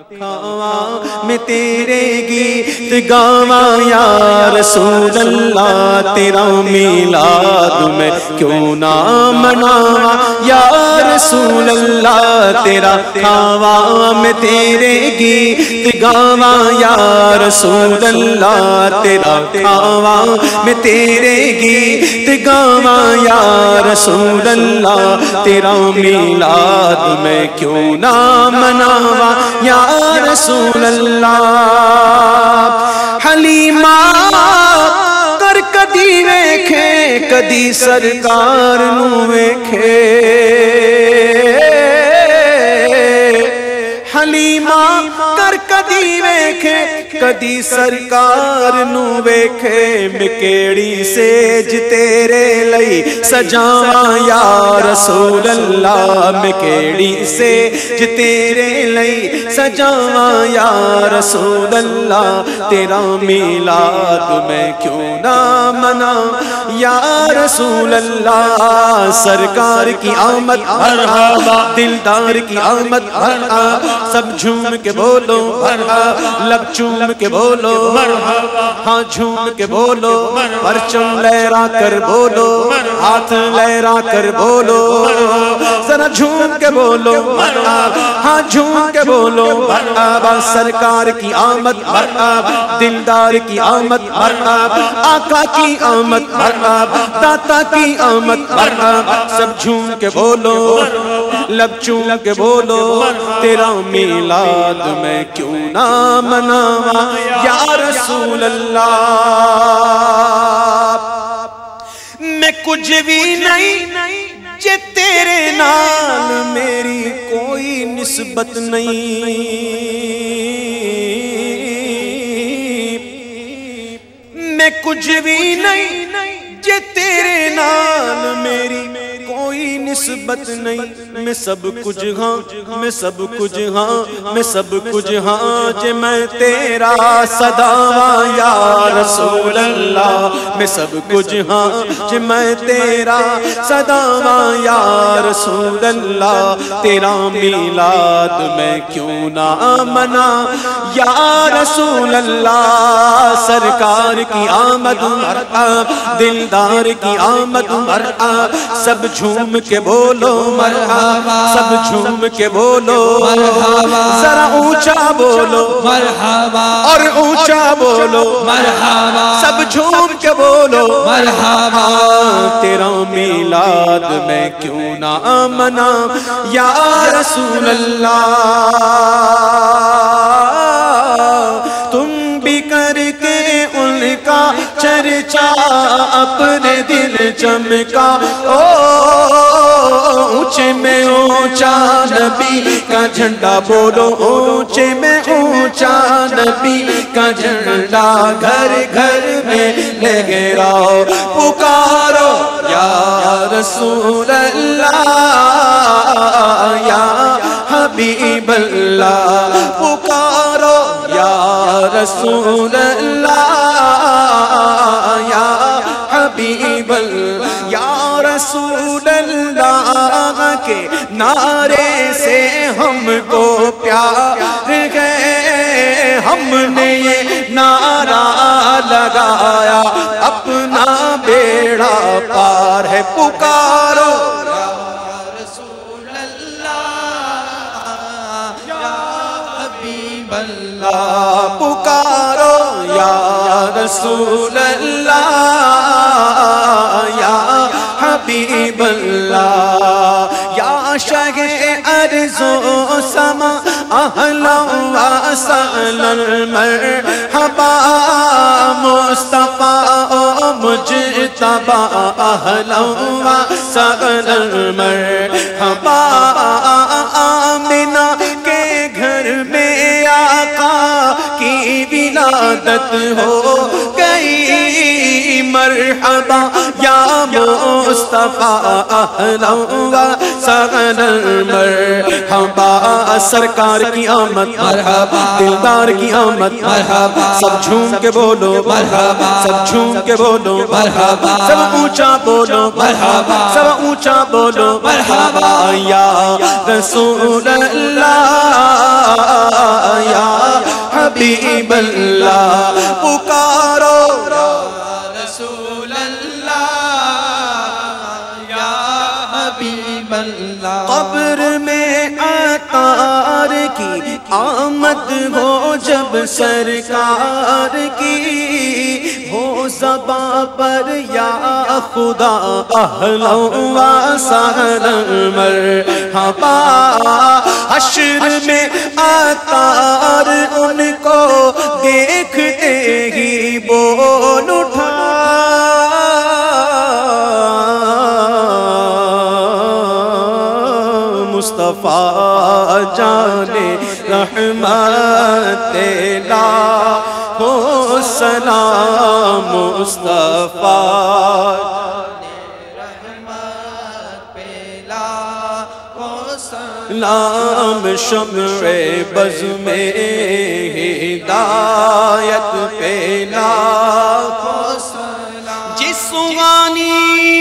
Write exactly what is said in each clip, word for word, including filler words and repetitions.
کھاواں میں تیرے گیت گاواں یا رسول اللہ، تیرا میلاد میں کیوں نہ مناواں یا رسول اللہ، تیرا کھاواں میں تیرے گیت گاواں یا رسول اللہ، تیرا کھاواں میں تیرے گیت گاواں یا رسول اللہ، تیرا میلاد میں کیوں نہ مناواں یا رسول اللہ۔ حلیمہ کر کدی ویکھے کدی سرکار نو ویکھے، حلیمہ کر کدی ویکھے کدی سرکار نو ویکھے، میں کیڑی سیج تیرے لئی سجاواں یا رسول اللہ، میں کیڑی سیج تیرے لئی سجاواں یا رسول اللہ، تیرا میلاد میں کیوں نہ مناواں یا رسول اللہ۔ سرکار کی آمد مرحبا، دلدار کی آمد مرحبا، سب جھوم کے بولو مرحبا، لب چوم کے بولو مرحبا، ہاں جھوم کے بولو، پرچم لہرا کر بولو، ہاتھ لہرا کر بولو، ذرا جھوم کے بولو مرحبا، ہاں جھوم کے بولو مرحبا۔ سرکار کی آمد مرحبا، دلدار کی آمد مرحبا، آقا کی آمد مرحبا، داتا کی آمد مرحبا، سب جھوم کے بولو، لب چوم کے بولو، تیرا میلاد میں کیوں نہ مناواں یا رسول اللہ۔ میں کچھ بھی نہیں جے تیرے نال میری کوئی نسبت نہیں، میں کچھ بھی نہیں جے تیرے نال میری کوئی نسبت نہیں، میں سب کچھ ہاں، میں سب کچھ ہاں، میں سب کچھ ہاں جے میں تیرا صداواں یا رسول اللہ، میں سب کچھ ہاں جے میں تیرا صداواں یا رسول اللہ، تیرا میلاد میں کیوں نہ منا یا رسول اللہ۔ سرکار کی آمد مرحبا، دلدار کی آمد مرحبا، سب جھوم کے بولو مرحبا، سب جھوم کے بولو مرحبا، ذرا اونچا بولو مرحبا اور اونچا بولو مرحبا، سب جھوم کے بولو مرحبا، تیرا میلاد میں کیوں نہ منا یا رسول اللہ۔ تم بھی کر کے ان کا چرچا اپنے دل چمکا، او اونچے میں اونچا نبی کا جھنڈا بولو، اونچے میں اونچا نبی کا جھنڈا، گھر گھر میں لہراؤ، پکارو یا رسول اللہ یا حبیب اللہ، پکارو یا رسول اللہ یا حبیب اللہ، یا رسول اللہ کے نعرے سے ہم کو پیار ہے، ہم نے یہ نعرہ لگایا اپنا بیڑا پار ہے، پکارو یا رسول اللہ یا حبیب اللہ، پکارو یا رسول اللہ یا حبیب اللہ، یا شہ ارض و سما اہلا و سہلا مرحبا، مصطفیٰ و مجتبی اہلا و سہلا مرحبا، آمنہ کے گھر میں آقا کی ولادت ہو گئی، مرحبا یا مصطفیٰ اہلا و سہلا مرحبا، سرکار کی آمد مرحبا، دلدار کی آمد مرحبا، سب جھوم کے بولو مرحبا، سب جھوم کے بولو مرحبا، سب اونچا بولو مرحبا، سب اونچا بولو مرحبا، یا رسول اللہ حبیب اللہ پکارو یا رسول اللہ یا حبیب اللہ قبر میں عطار کی آمد ہو جب سرکار کی ہو زباں پر یا خدا اہلا و سہلا مرحبا حشر میں عطار ان کو دیکھتے ہی بول اٹھا مصطفیٰ جانے رحمت لاکھوں سلام مصطفیٰ سلام شمع بز میں ہدایت پہ لاکھوں سلام جس سوانی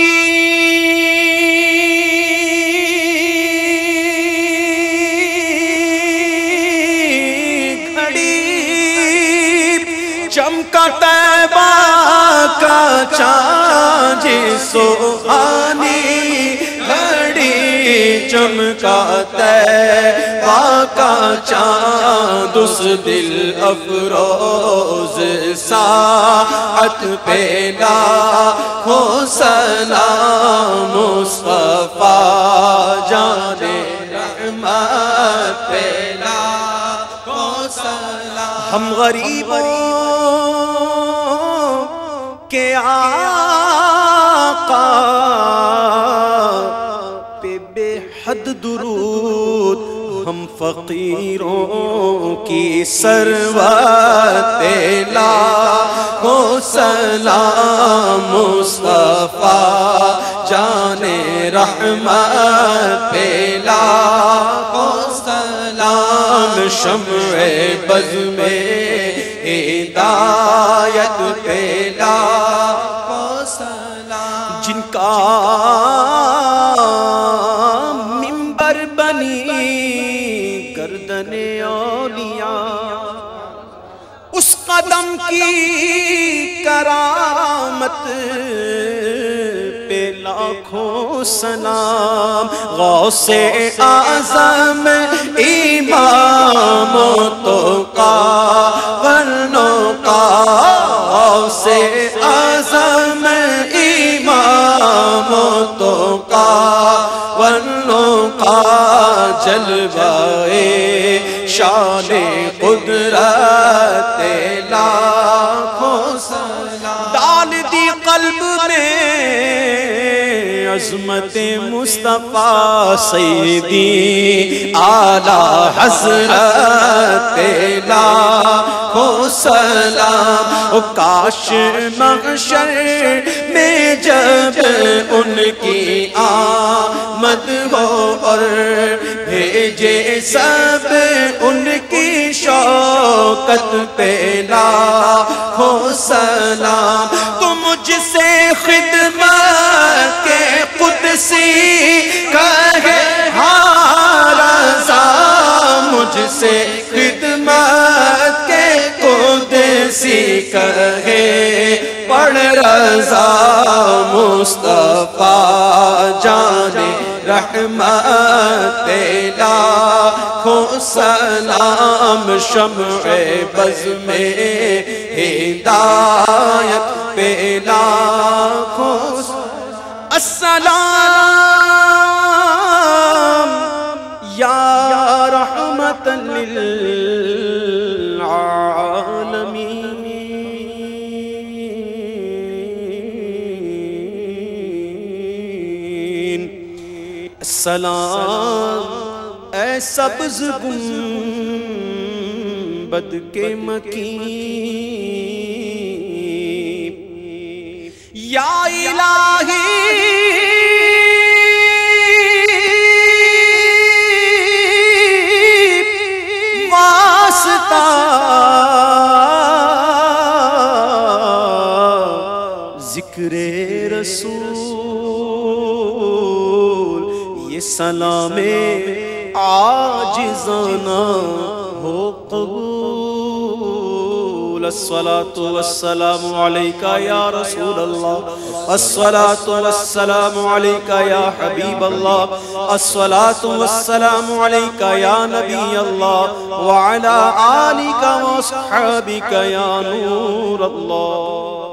چمکا طیبہ کا چاند سوہانی گھڑی چمکا طیبہ کا چاند اس دل افروز ساعت پہ لاکھوں سلام مصطفیٰ جانے رحمت پہ لاکھوں سلام ہم غریبوں کے آقا پہ بے حد درود ہم فقیروں کی ثروت لاکھوں سلام مصطفیٰ جانے رحمت پہ لاکھوں سلام شمع بز میں ہدایت پہ لاکھوں سلام جن کا منبر بنی گردن اولیاء اس قدم کی کرامت پہ لاکھوں سلام غوث اعظم امام تو کا ورنوں کا غوث اعظم امام تو کا ورنوں کا جلوہ شان قدرت لاکھوں سلام ڈال دی قلب میں عظمت مصطفیٰ سیدی اعلیٰ حضرت لاکھوں سلام کاش محشر میں جب ان کی آمد ہو اور بھیجے سب ان کی شوکت پہ لاکھوں سلام تو مجھ سے خدمت کے قدسی کہے ہاں رضا مجھ سے خدمت کے قدسی کہے پڑھ رضا مصطفیٰ جانے رحمت لاکھوں سلام شمع بز میں ہدایت پہ لاکھوں السلام یا رحمت للعالمین السلام اے سبز گنبد کے مکین یا الہی واسطہ ذکر رسول یہ سلام عاجزانہ ہو قبول رسول الصلاة والسلام عليك يا رسول الله الصلاة والسلام عليك يا حبيب الله الصلاة والسلام عليك يا نبي الله وعلى آلك وأصحابك يا نور الله.